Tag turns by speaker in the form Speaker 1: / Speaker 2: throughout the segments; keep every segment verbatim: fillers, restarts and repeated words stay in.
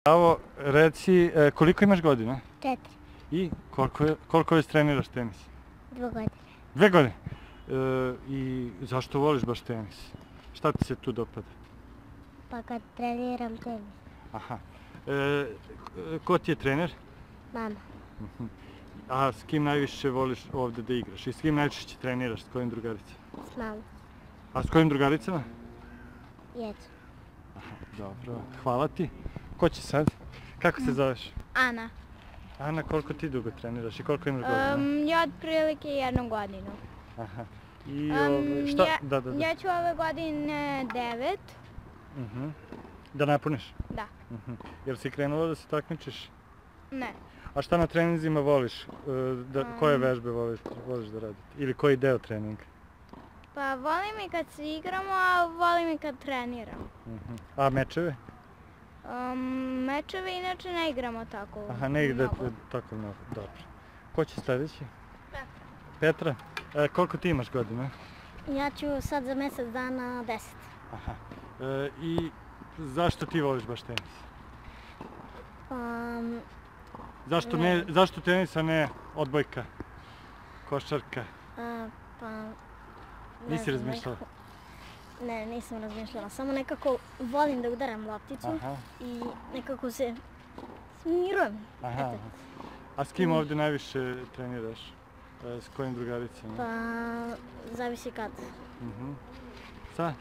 Speaker 1: Bravo, reci, e, koliko imaš godina?
Speaker 2: Četiri.
Speaker 1: I koliko, je- koliko već treniraš tenis?
Speaker 2: Dve godine.
Speaker 1: Dve godine? E, I zašto voliš baš tenis? Šta ti se tu dopada?
Speaker 2: Pa kad treniram tenis.
Speaker 1: Aha. E, ko ti je trener?
Speaker 2: Mama.
Speaker 1: Mhm. A s kim najviše voliš ovde da igraš? I s kim najčešće treniraš? S kojim drugaricama?
Speaker 2: S mamom.
Speaker 1: A s kojim drugaricama?
Speaker 2: Jecu.
Speaker 1: Aha, dobro. Hvala ti. Ko će sad? Kako se zoveš?
Speaker 3: Ana.
Speaker 1: Ana, koliko ti dugo treniraš i koliko imaš godina?
Speaker 3: Um, ja otprilike jednu godinu.
Speaker 1: Aha. I
Speaker 3: Um,
Speaker 1: ove, šta?
Speaker 3: ja,
Speaker 1: Da, da, da.
Speaker 3: ja ću ove godine devet.
Speaker 1: Mhm. Da napuniš?
Speaker 3: Da.
Speaker 1: Mhm. Jel si krenula da se takmičiš?
Speaker 3: Ne.
Speaker 1: A šta na treninzima voliš? E, Da, koje
Speaker 3: Um.
Speaker 1: vežbe voliš, voliš da raditi? Ili koji deo treninga?
Speaker 3: Pa volim i kad se igramo, a volim i kad treniram.
Speaker 1: Mhm. A mečeve?
Speaker 3: Um, mečeve inače ne igramo tako
Speaker 1: Aha, ne ide
Speaker 3: mnogo.
Speaker 1: tako mnogo. Dobro. Ko će sledeći?
Speaker 3: Petra.
Speaker 1: Petra? E, koliko ti imaš godina?
Speaker 2: Ja ću sad za mjesec dana deset.
Speaker 1: Aha. E, I zašto ti voliš baš tenis?
Speaker 2: Pa,
Speaker 1: Zašto,
Speaker 2: Ne.
Speaker 1: ne, zašto tenis, a ne odbojka, košarka?
Speaker 2: a, pa... ne
Speaker 1: Nisi
Speaker 2: znam,
Speaker 1: razmišljala?
Speaker 2: nekako- Ne, nisam razmišljala. Samo nekako volim da udaram lopticu
Speaker 1: Aha,
Speaker 2: i nekako se smirujem.
Speaker 1: aha.
Speaker 2: Eto.
Speaker 1: A s kim ovdje najviše treniraš? E, S kojim drugaricama?
Speaker 2: Pa, zavisi kad.
Speaker 1: Mhm. Sa?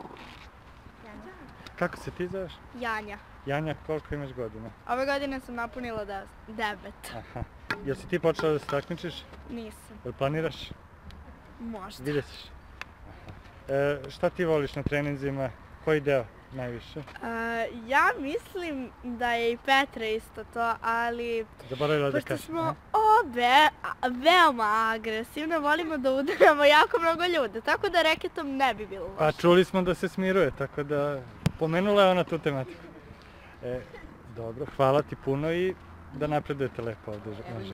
Speaker 1: Kako se ti zoveš?
Speaker 3: Janja.
Speaker 1: Janja, koliko imaš godina?
Speaker 3: Ove godine sam napunila da, devet.
Speaker 1: Aha. Jel si ti počela da se takmičiš?
Speaker 3: Nisam.
Speaker 1: Jel planiraš?
Speaker 3: Možda.
Speaker 1: Vidjet ćeš. Aha. E, šta ti voliš na treninzima? Koji deo najviše?
Speaker 3: ja mislim da je i Petra isto to, ali
Speaker 1: Zaboravila da
Speaker 3: pošto
Speaker 1: kažeš.
Speaker 3: smo
Speaker 1: aha.
Speaker 3: obe a, veoma agresivne, volimo da udaramo jako mnogo ljude, tako da reketom ne bi bilo
Speaker 1: Pa
Speaker 3: loše.
Speaker 1: čuli smo da se smiruje, tako da pomenula je ona tu tematiku. E, dobro, hvala ti puno i da napredujete lepo ovdje.